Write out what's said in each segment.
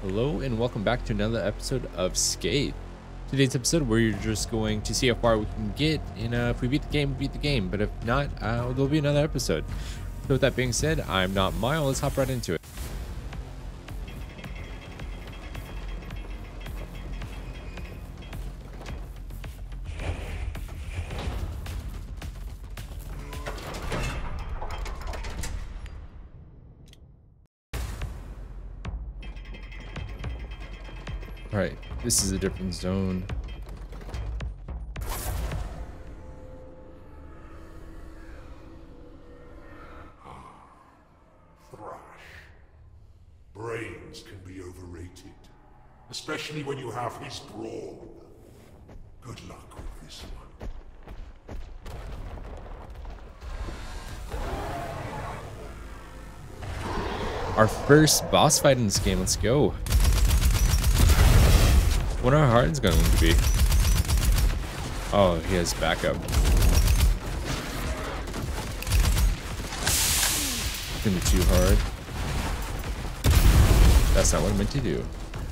Hello and welcome back to another episode of Scathe. Today's episode, we're just going to see how far we can get, and if we beat the game, we beat the game. But if not, there'll be another episode. So with that being said, I'm not Mile. Let's hop right into it. All right, this is a different zone. Brains can be overrated, especially when you have his brawn. Good luck with this one. Our first boss fight in this game. Let's go. What our hard is going to be. Oh, he has backup. It's gonna be too hard. That's not what I meant to do.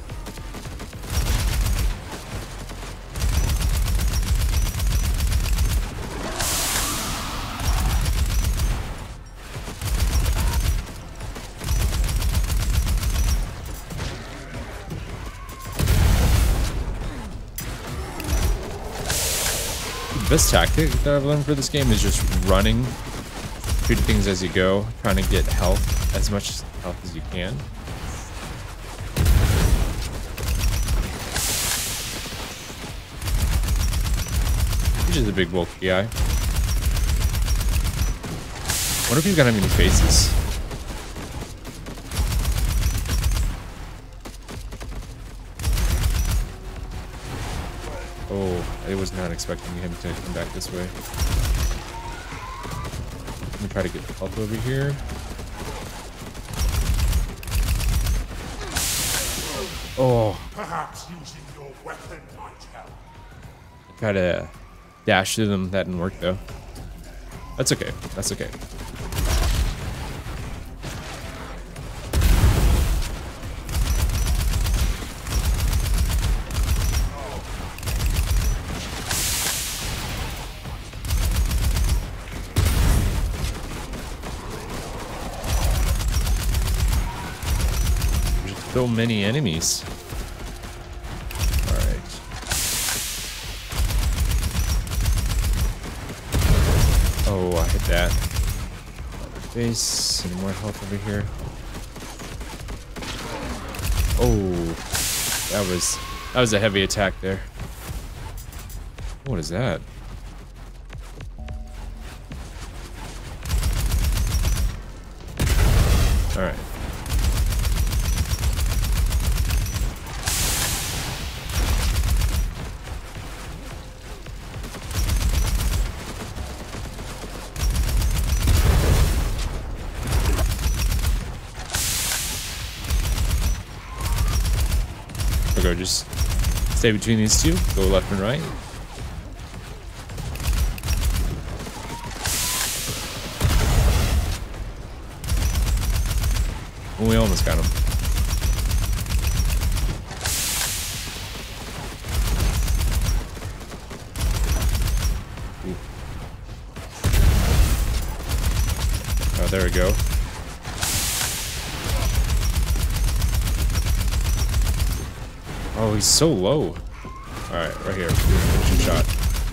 The best tactic that I've learned for this game is just running, shooting things as you go, trying to get health, as much health as you can. He's just a big bulky guy. Wonder if he's got any faces. Oh, I was not expecting him to come back this way. Let me try to get the health over here. Oh. Perhaps using your weapon might help. Try to dash through them. That didn't work though. That's okay. That's okay. There's so many enemies. Oh, I hit that. Face, and more health over here. Oh, that was a heavy attack there. What is that? All right. Go, just stay between these two, go left and right. We almost got him. Ooh. Oh, there we go. Oh, he's so low. Alright, right here. Finish shot.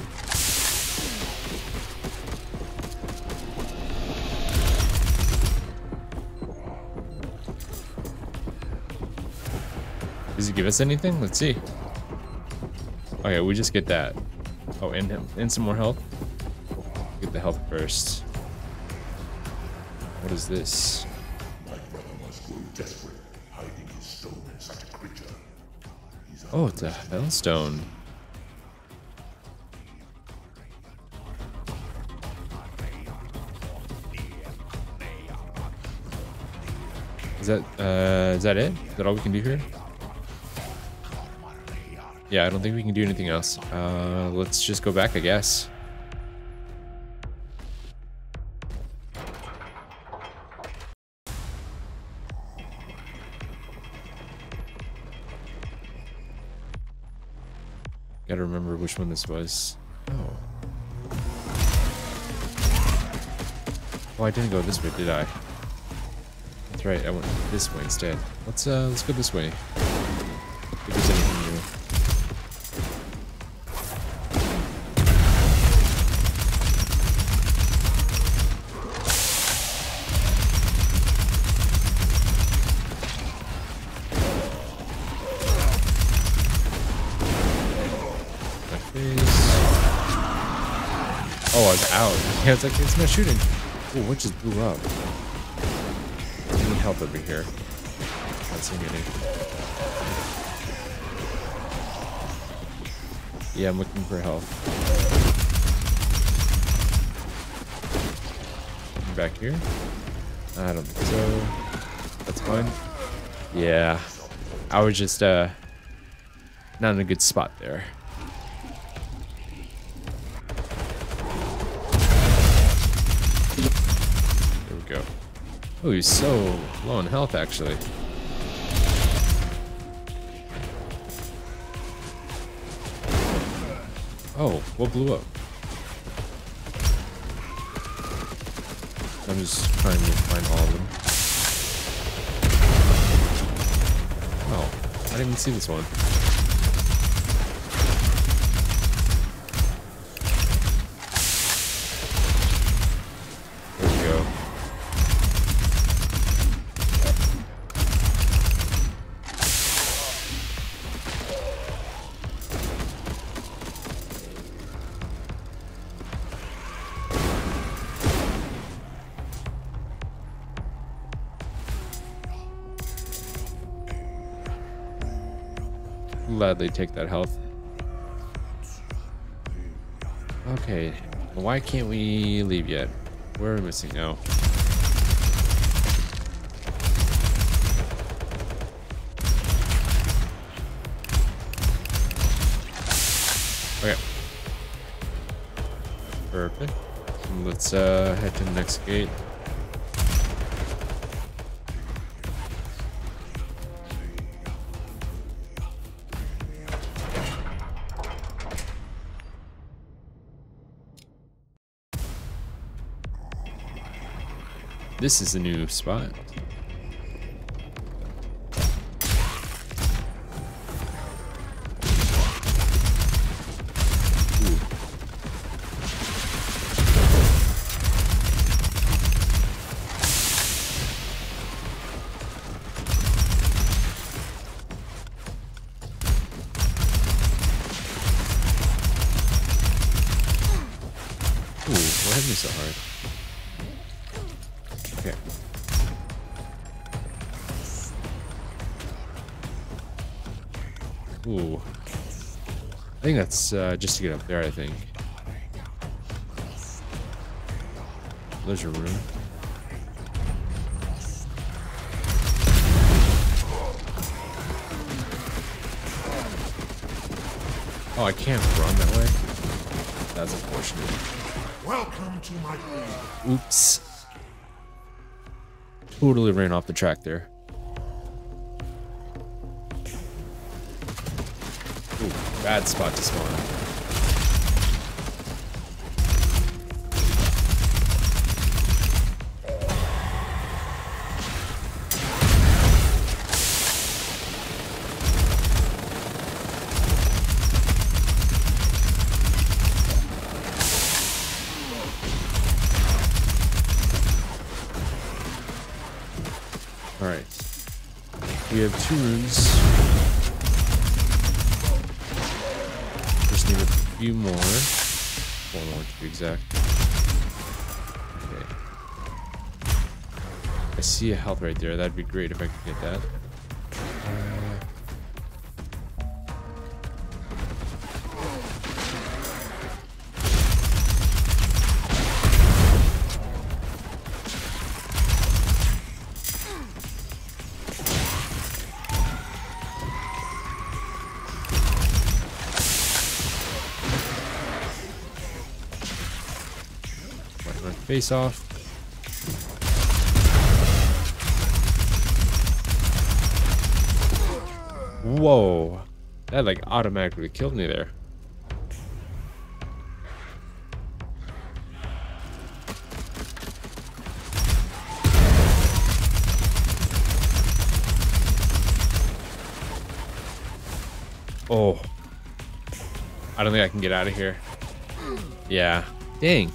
Does he give us anything? Let's see. Okay, we just get that. Oh, and some more health. Get the health first. What is this? Oh, it's a hellstone. Is that it? Is that all we can do here? Yeah, I don't think we can do anything else. Let's just go back, I guess. Gotta remember which one this was. Oh. Oh, I didn't go this way, did I? That's right, I went this way instead. Let's go this way. If there's anything new. Oh, I was out. Yeah, it's like, it's not shooting. Oh, what just blew up? Any help over here? Not seeing any. Yeah, I'm looking for health. Back here? I don't think so. That's fine. Yeah. I was just, not in a good spot there. Go. Oh, he's so low on health, actually. Oh, what blew up? I'm just trying to find all of them. Oh, I didn't even see this one. Gladly take that health. Okay, why can't we leave yet? Where are we missing now? Okay. Perfect. Let's head to the next gate. This is a new spot. Ooh. Ooh, what hit me so hard? Okay. Ooh. I think that's just to get up there, I think. There's your room. Oh, I can't run that way? That's unfortunate. Welcome to my home. Oops. Totally ran off the track there. Ooh, bad spot to spawn. Alright. We have 2 runes. Just need a few more. 4 more to be exact. Okay. I see a health right there. That'd be great if I could get that. Face off. Whoa. That like automatically killed me there. Oh. I don't think I can get out of here. Yeah. Dang.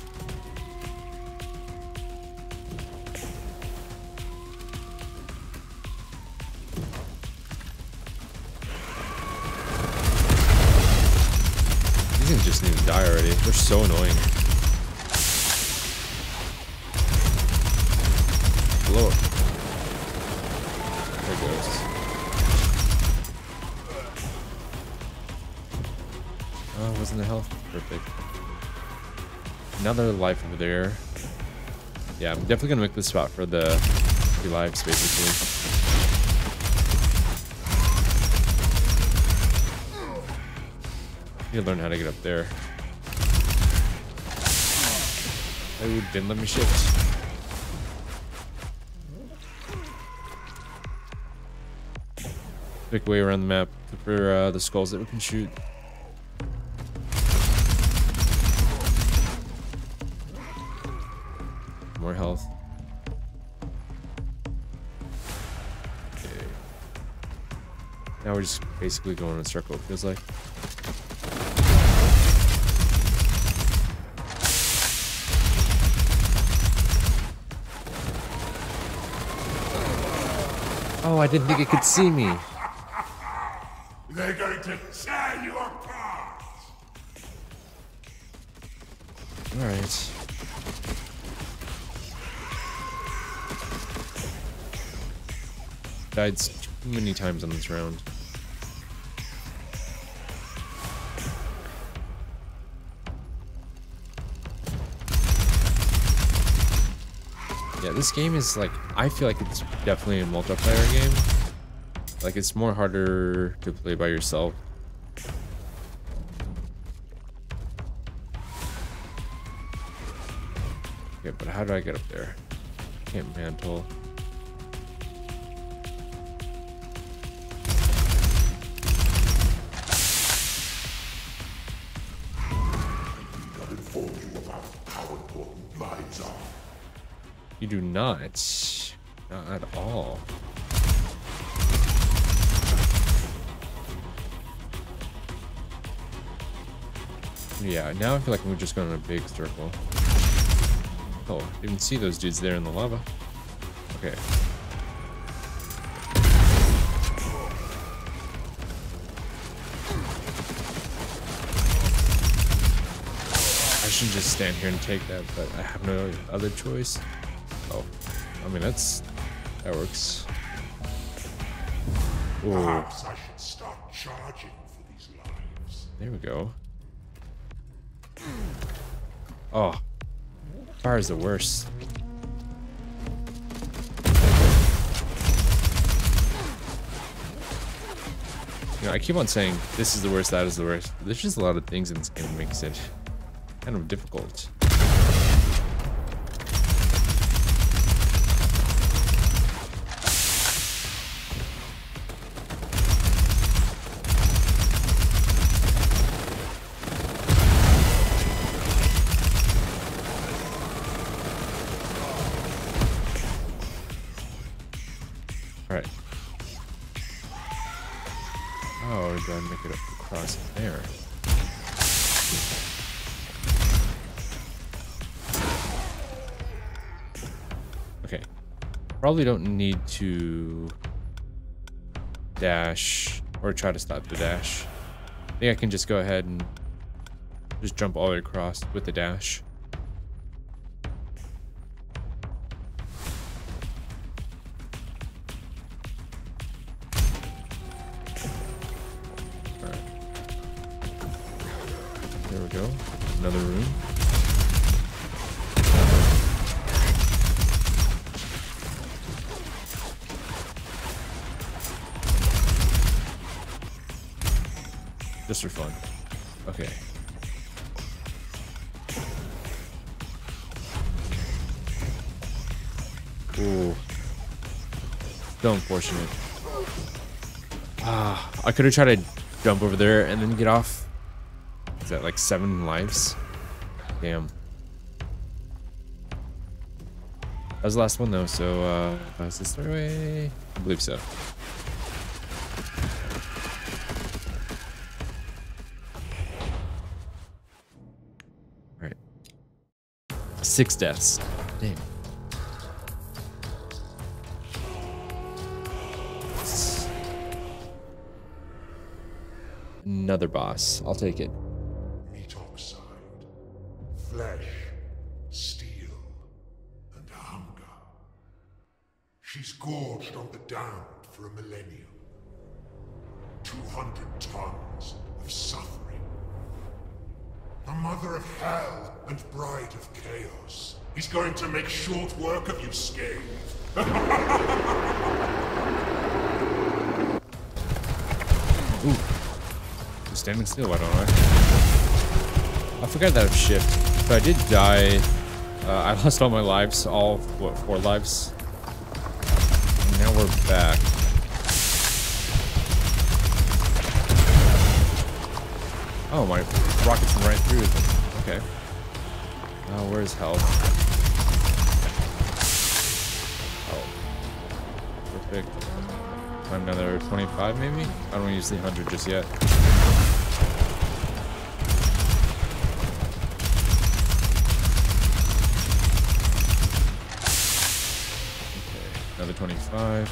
These things just need to die already. They're so annoying. Blow it. There it goes. Oh, wasn't the health? Perfect. Another life over there. Yeah, I'm definitely gonna make this spot for the 3 lives, basically. I need to learn how to get up there. Oh, didn't let me shift. Quick way around the map for the skulls that we can shoot. More health. Okay. Now we're just basically going in a circle, it feels like. Oh, I didn't think it could see me. They're going to tear you apart! Alright. Died too many times on this round. Yeah, this game is like, I feel like it's definitely a multiplayer game. Like, it's more harder to play by yourself. Okay, but how do I get up there? Can't mantle. I've informed you about how important lives are. You do not. Not at all. Yeah, now I feel like we're just going in a big circle. Oh, didn't see those dudes there in the lava. Okay. I should just stand here and take that, but I have no other choice. Oh, I mean, that works. Ooh. Perhaps I should start charging for these lives. There we go. Oh, fire is the worst. You know, I keep on saying this is the worst, that is the worst. There's just a lot of things in this game that makes it kind of difficult. Alright. Oh, we gotta make it across there. Okay. Probably don't need to dash or try to stop the dash. I think I can just go ahead and just jump all the way across with the dash. There we go. Another room. Just for fun. Okay. Ooh. So unfortunate. Ah, I could have tried to jump over there and then get off. Is that like 7 lives? Damn. That was the last one though, so is this the way? I believe so. 6 deaths. Damn. Another boss. I'll take it. Meat oxide, flesh, steel, and hunger. She's gorged on the damned for a millennium. 200 tons of suffering. The mother of hell and bride of chaos. He's going to make short work of you, Scathe. Ooh. Standing still, why don't I? I forgot that shift. So I did die. I lost all my lives, all, what, 4 lives? And now we're back. Oh, my rockets went right through them. Okay. Where's health? Oh. Perfect. Another 25 maybe? I don't use the 100 just yet. Okay, another 25.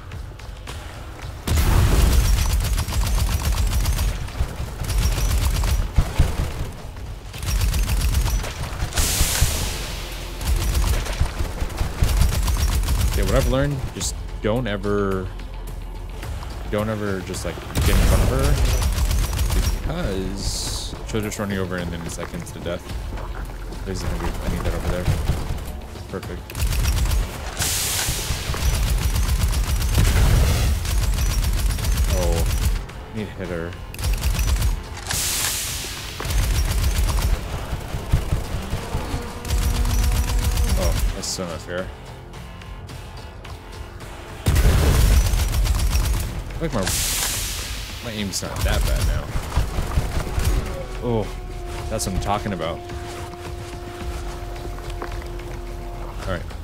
Okay, what I've learned, just don't ever just like get in front of her, because she'll just run you over and then it's like instant death. There's a 100. I need that over there. Perfect. Oh, I need to hit her. Oh, that's so not fair. Like my aim's not that bad now. Oh, that's what I'm talking about. All right.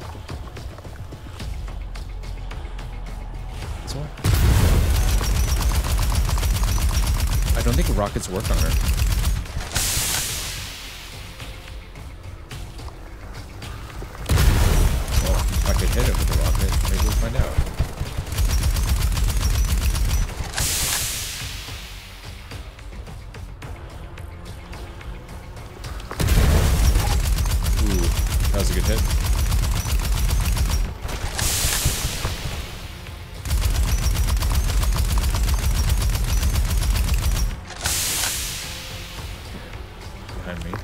This one? I don't think rockets work on her. Well, if I could hit it with a rocket, maybe we'll find out. That was a good hit. Behind me.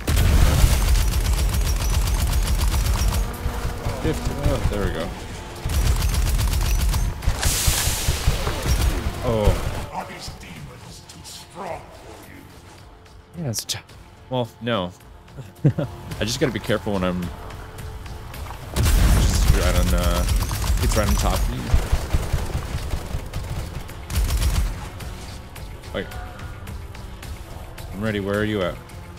50. Oh, there we go. Oh. Are these demons too strong for you? Yeah, it's well, no. I just gotta be careful when I'm just right on it's right on top of you. Wait. I'm ready, where are you at?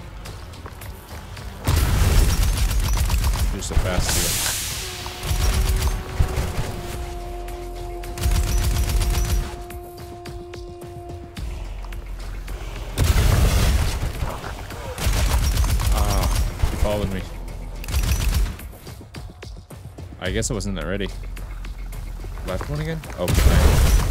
You're so fast here. Followed me. I guess I wasn't that ready. Left one again? Oh, behind.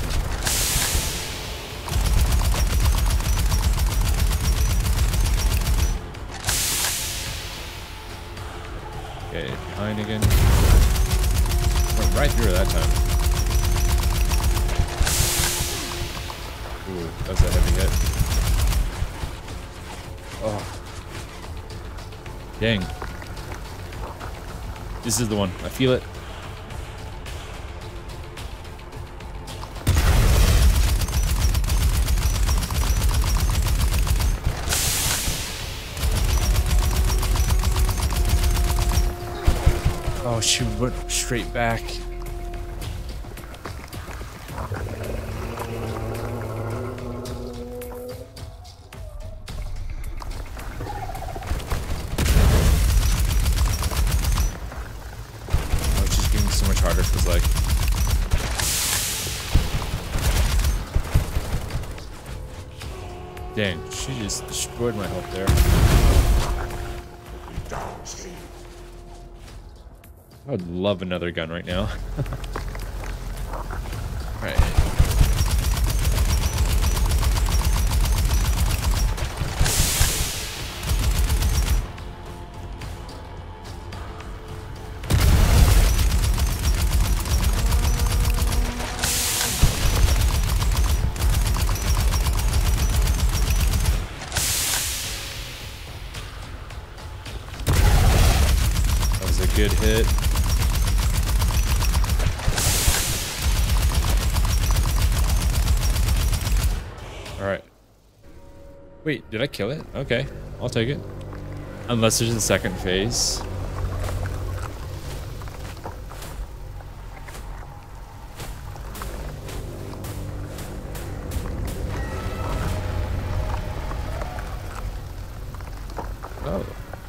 Okay, behind again. Went right through it that time. Ooh, that was a heavy hit. Oh. Dang. This is the one. I feel it. Oh, she went straight back. So much harder feels like. Dang, she just destroyed my health there. Down, Scathe. I would love another gun right now. Alright. That was a good hit. Alright. Wait, did I kill it? Okay, I'll take it. Unless there's a second phase. Oh.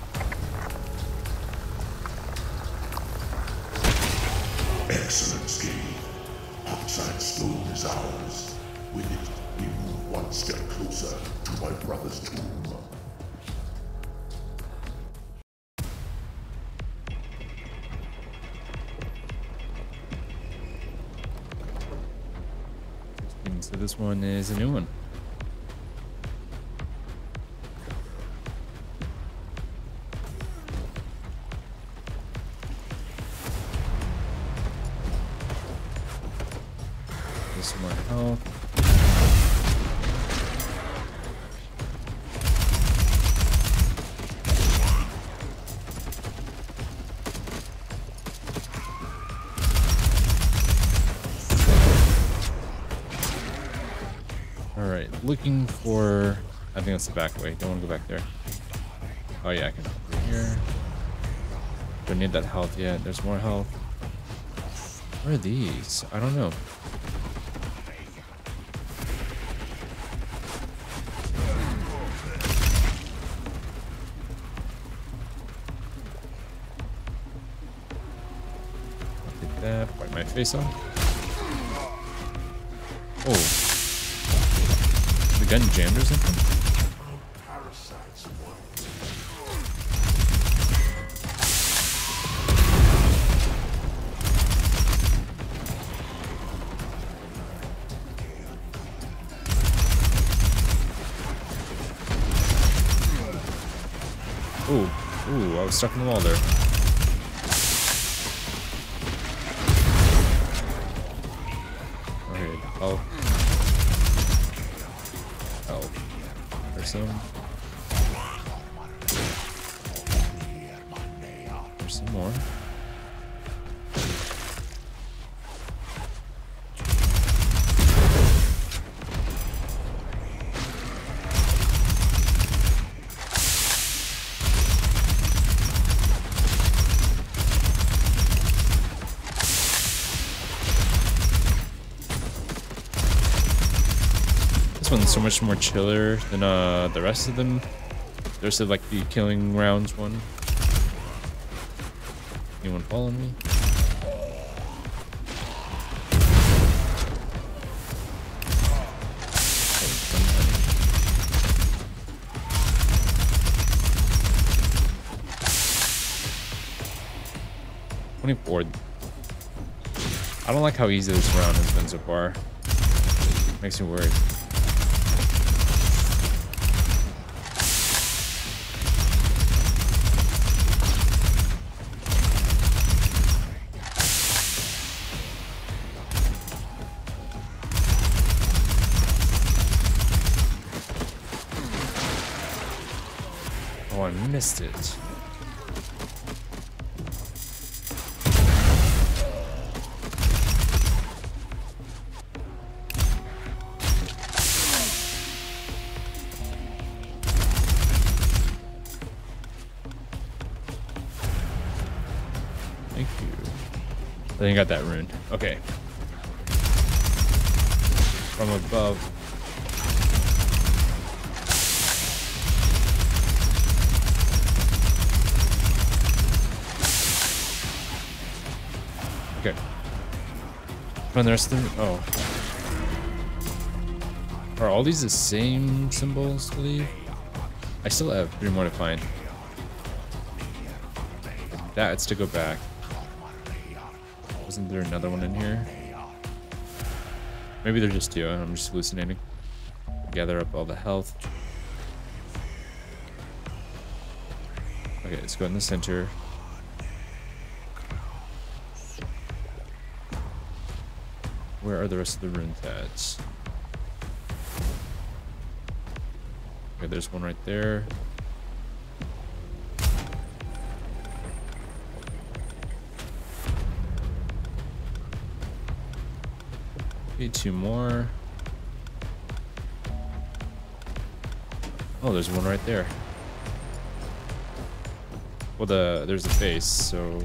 Excellent, Scathe. Outside stone is ours. With it, we move one step closer to my brother's tomb. So this one is a new one. This more health. Alright, looking for... I think that's the back way. Don't want to go back there. Oh yeah, I can go here. Don't need that health yet. There's more health. Where are these? I don't know. I'll take that. Wipe my face off. Oh. The gun jammed or something? Ooh, I was stuck in the wall there. Okay, oh. Oh. There's some. There's some more. This one's so much more chiller than the rest of them. The rest of like the killing rounds one. Anyone following me? $24. I don't like how easy this round has been so far. Makes me worried. Oh, I missed it. Thank you. I think I got that rune. Okay. From above. Okay. Find the rest of them. Oh. Are all these the same symbols to leave? I still have 3 more to find. That's to go back. Wasn't there another one in here? Maybe there's just two. I'm just hallucinating. Gather up all the health. Okay, let's go in the center. Where are the rest of the runes at? Okay, there's one right there. Okay, two more. Oh, there's one right there. Well, there's a face, so.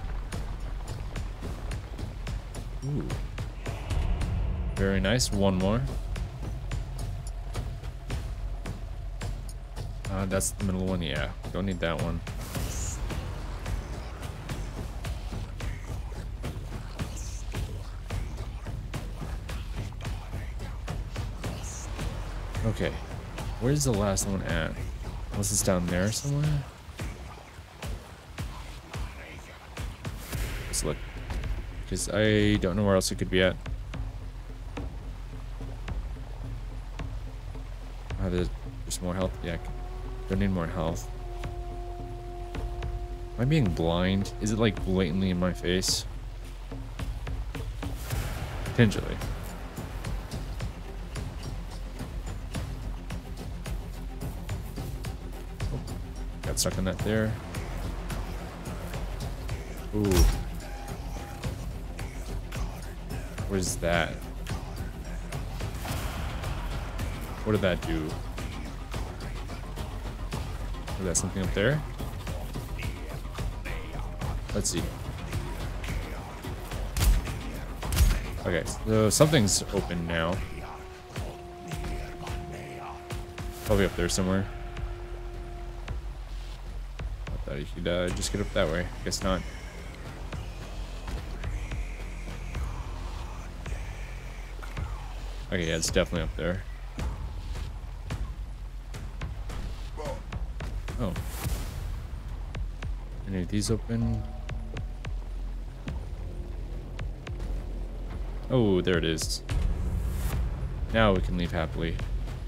Ooh. Very nice. One more. That's the middle one. Yeah, don't need that one. Okay, where's the last one at? Was this down there somewhere? Let's look, because I don't know where else it could be at. There's more health. Yeah, don't need more health. Am I being blind? Is it like blatantly in my face? Potentially. Oh, got stuck in that there. Ooh. What is that? What did that do? Is that something up there? Let's see. Okay, so something's open now. Probably up there somewhere. I thought you could just get up that way. Guess not. Okay, yeah, it's definitely up there. Oh. Any of these open? Oh, there it is. Now we can leave happily.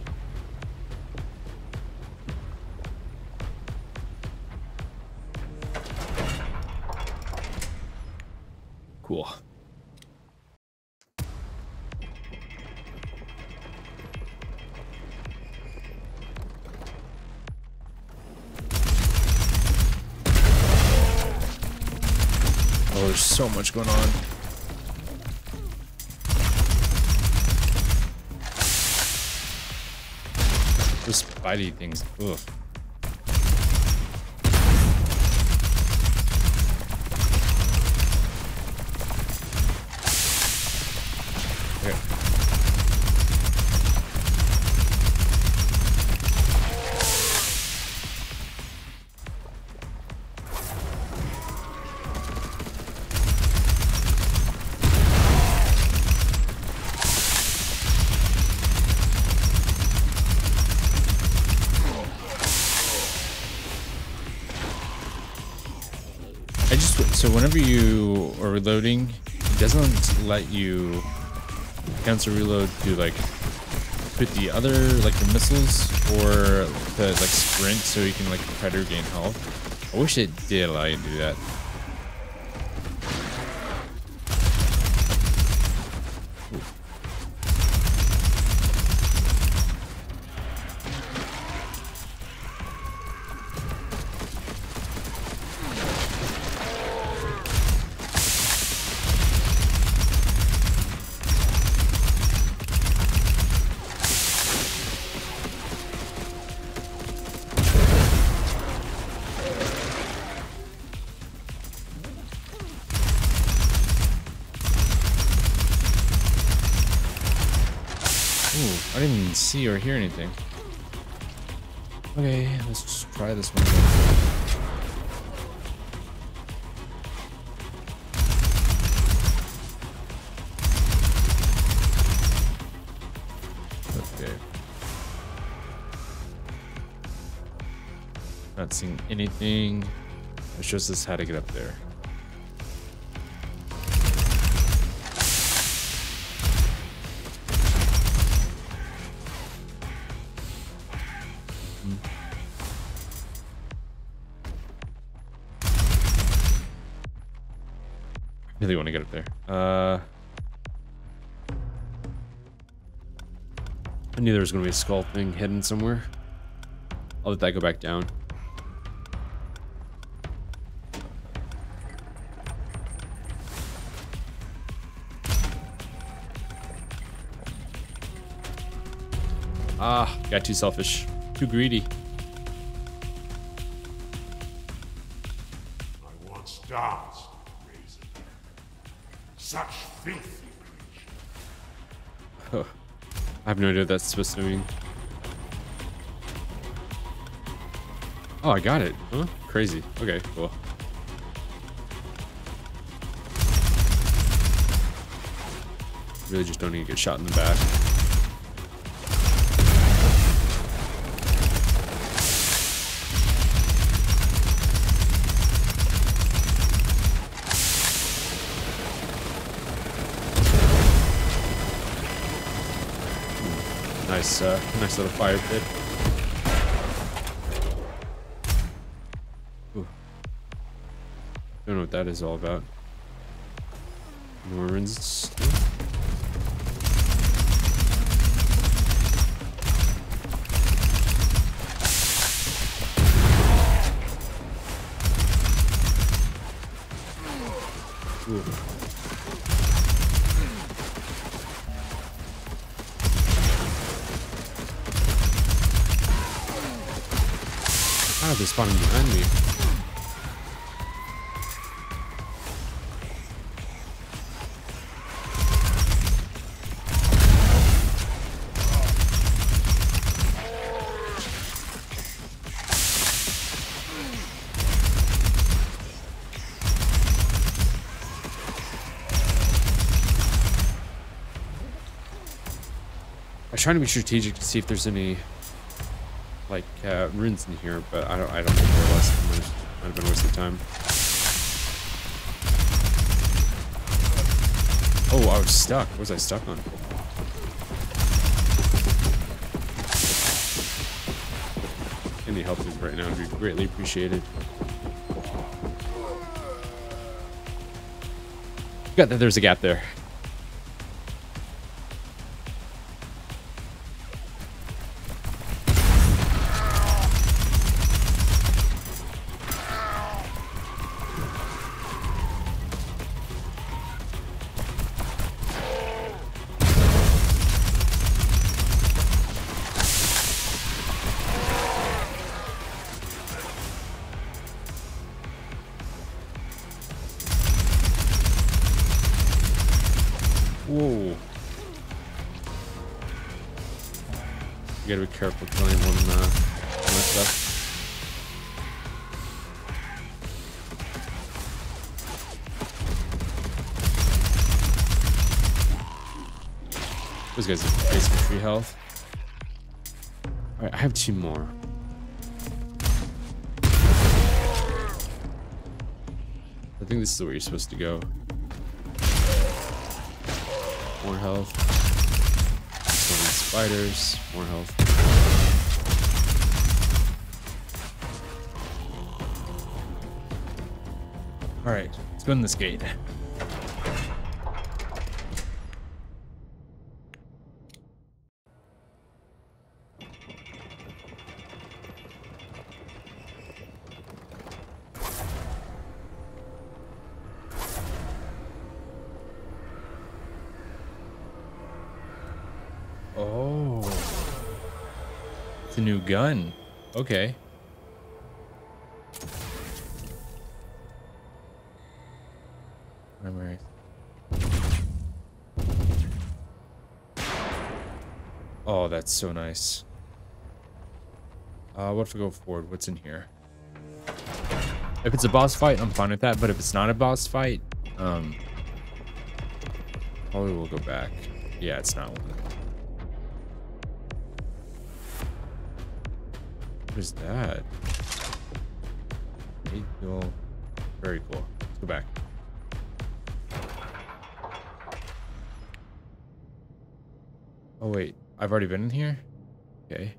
Cool. Oh, there's so much going on. Those spidey things. Ugh. Okay. So whenever you are reloading, it doesn't let you cancel reload to like put the other like the missiles or to like sprint so you can like try to regain health. I wish it did allow you to do that. I didn't even see or hear anything. Okay, let's just try this one again. Okay. Not seeing anything. It shows us how to get up there. really want to get up there. I knew there was going to be a skull thing hidden somewhere. I'll let that go back down. Ah, got too selfish. Too greedy. I want stars, Razor. Such filthy creatures. Oh, I have no idea what that's supposed to mean. Oh, I got it. Huh? Crazy. Okay, cool. Really just don't need to get shot in the back. Nice little fire pit. Ooh. Don't know what that is all about. Normans. Ooh. Ah, they're spawning behind me. I was trying to be strategic to see if there's any like runes in here, but I don't think there was. Might have been a waste of time. Oh, I was stuck. What was I stuck on? Any help right now would be greatly appreciated. Got that there's a gap there. Whoa. You gotta be careful killing one stuff. Those guys have basic tree health. Alright, I have 2 more. I think this is where you're supposed to go. More health. Spiders. More health. Alright, let's go in this gate. Oh. It's a new gun. Okay. Memory. Oh, that's so nice. What if we go forward? What's in here? If it's a boss fight, I'm fine with that. But if it's not a boss fight, probably we'll go back. Yeah, it's not one. What is that? Very cool. Let's go back. Oh wait, I've already been in here? Okay.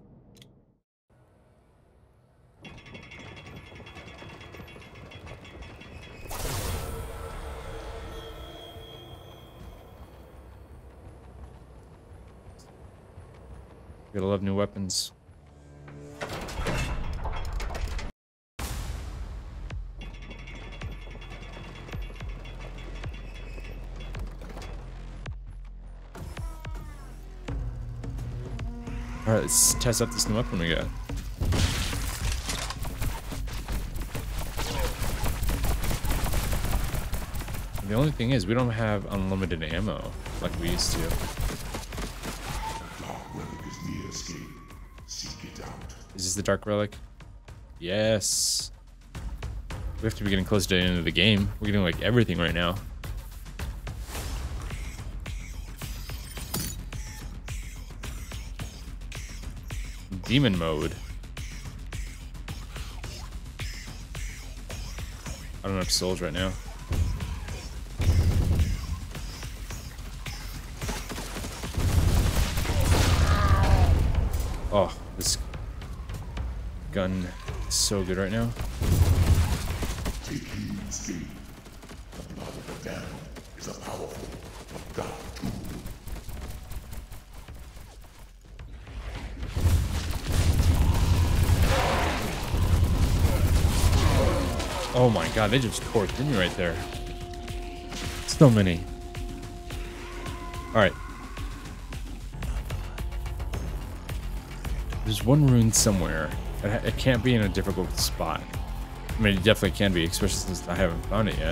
Gotta love new weapons. Alright, let's test out this new weapon we got. The only thing is, we don't have unlimited ammo like we used to. Dark relic is near escape. Seek it out. Is this the Dark Relic? Yes. We have to be getting close to the end of the game. We're getting like everything right now. Demon mode. I don't have souls right now. Oh, this gun is so good right now. Take heed, Scathe. The blood of the damned is a powerful but dark tool. Oh my god, they just tore through me right there. So many. Alright. There's one rune somewhere. It can't be in a difficult spot. I mean, it definitely can be, especially since I haven't found it yet.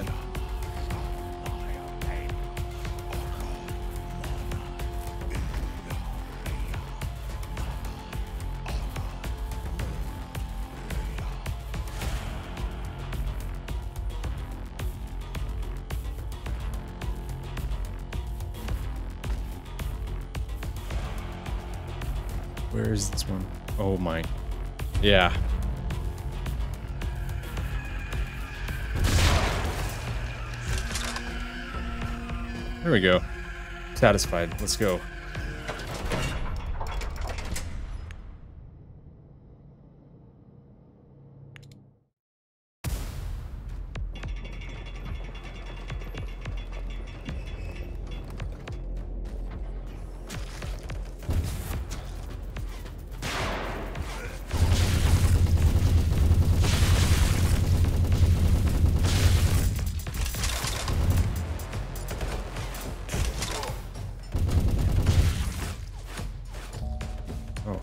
Where is this one? Oh my. Yeah. There we go. Satisfied. Let's go. Oh.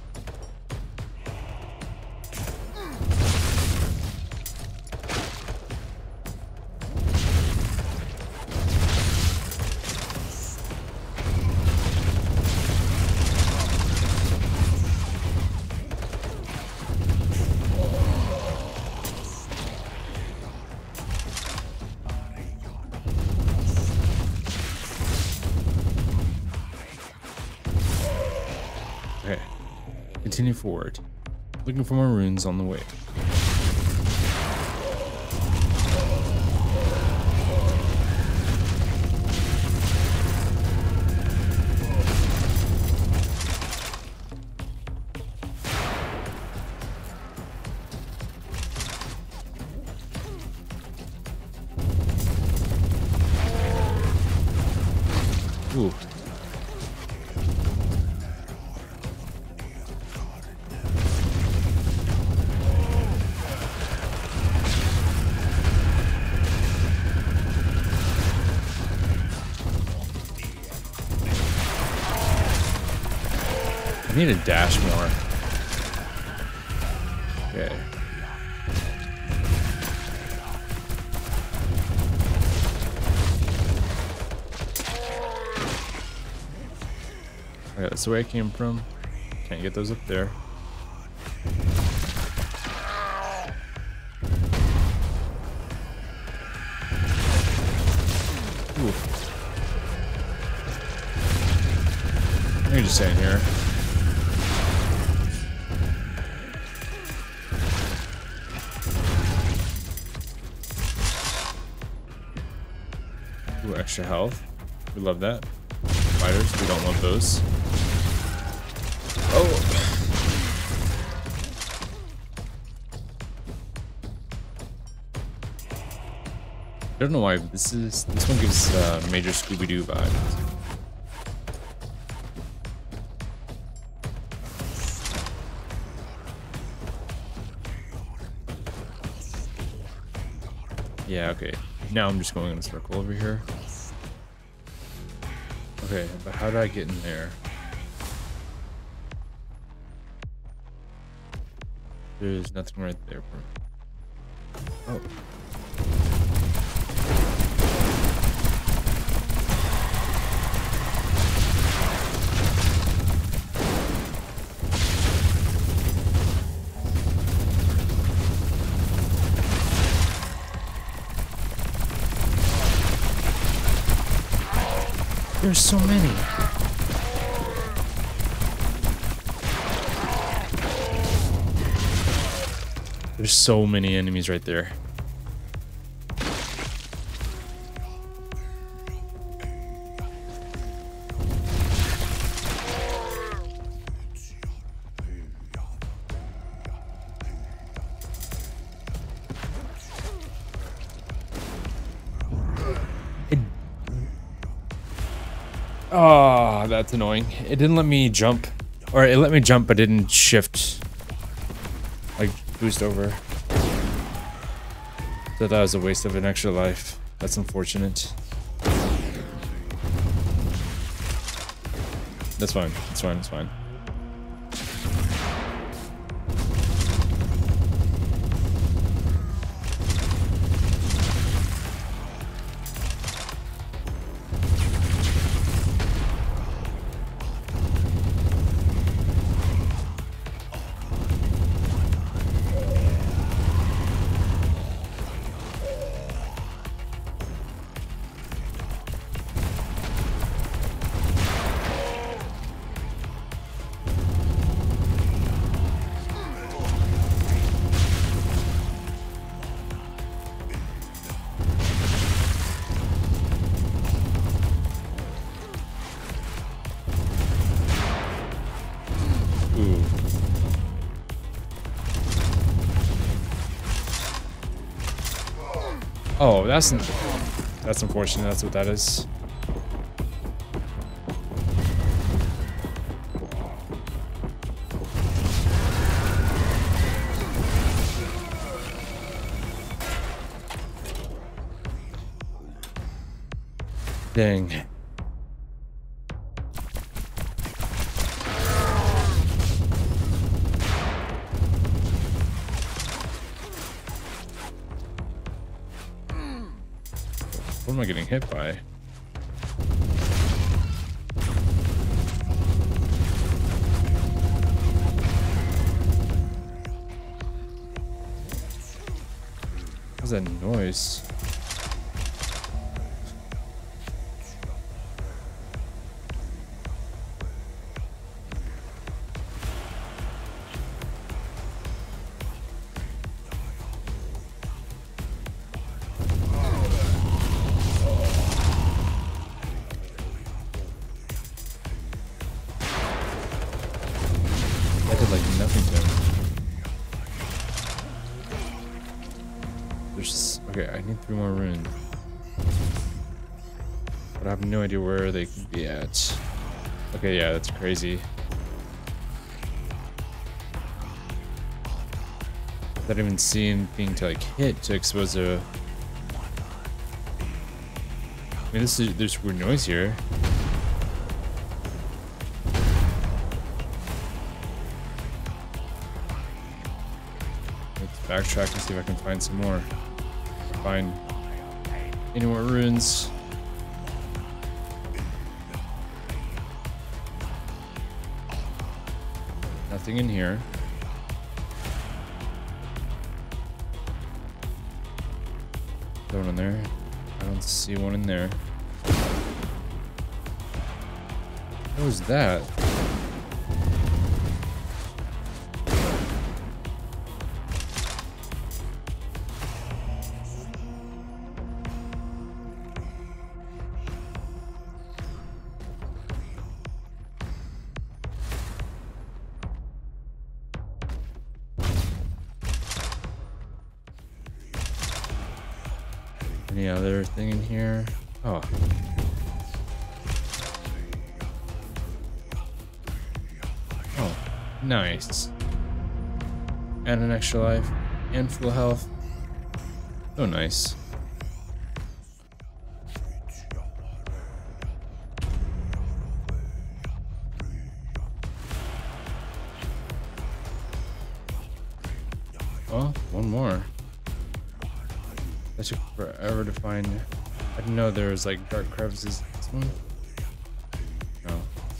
Okay. Continue forward. Looking for more runes on the way. Ooh. I need to dash more. Okay. Okay, that's where I came from. Can't get those up there. Ooh. You're just staying here. Ooh, extra health. We love that. Fighters, we don't love those. Oh! I don't know why, but this one gives major Scooby-Doo vibes. Yeah, okay. Now I'm just going in a circle over here. Okay, but how do I get in there? There's nothing right there for me. Oh. There's so many. There's so many enemies right there. Oh, that's annoying. It didn't let me jump. Or it let me jump, but didn't shift. Like, boost over. So that was a waste of an extra life. That's unfortunate. That's fine. It's fine. It's fine. Ooh. Oh, that's unfortunate. That's what that is. Dang. What am I getting hit by? What's that noise? Like nothing to him. There's okay, I need 3 more runes. But I have no idea where they could be at. Okay, yeah, that's crazy. Without even seeing anything to like hit to expose a. I mean, there's weird noise here. Backtrack and see if I can find some more. Find any more runes. Nothing in here. No one in there. I don't see one in there. What was that? Any other thing in here? Oh. Oh, nice. And an extra life. And full health. Oh, nice. Oh, one more. That took forever to find. I didn't know there was like dark crevices. This one? No.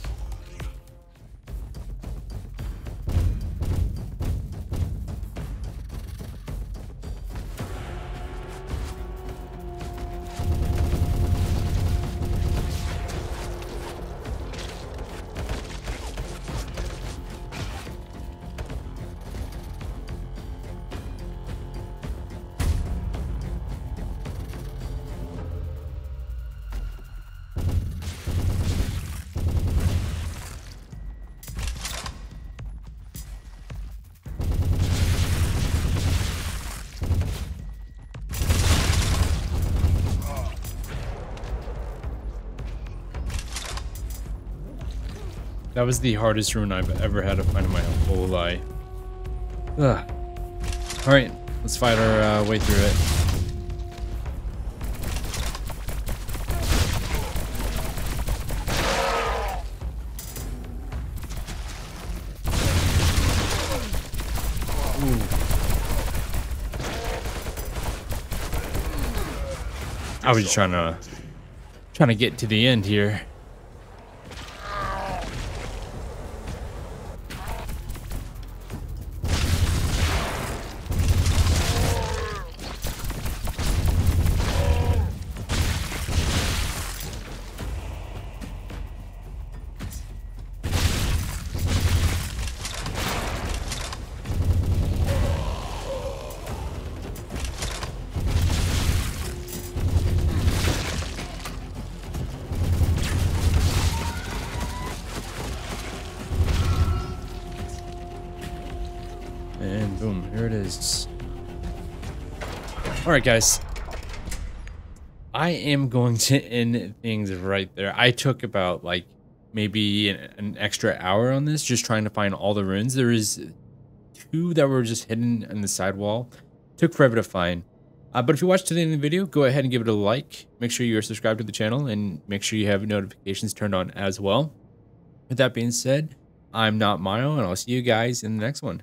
That was the hardest rune I've ever had to find in my whole life. Ugh. Alright, let's fight our way through it. Ooh. I was just trying to get to the end here. And boom, here it is. All right, guys. I am going to end things right there. I took about like maybe an extra hour on this, just trying to find all the runes. There is 2 that were just hidden in the sidewall. Took forever to find. But if you watched to the end of the video, go ahead and give it a like. Make sure you are subscribed to the channel and make sure you have notifications turned on as well. With that being said, I'm not Mayo, and I'll see you guys in the next one.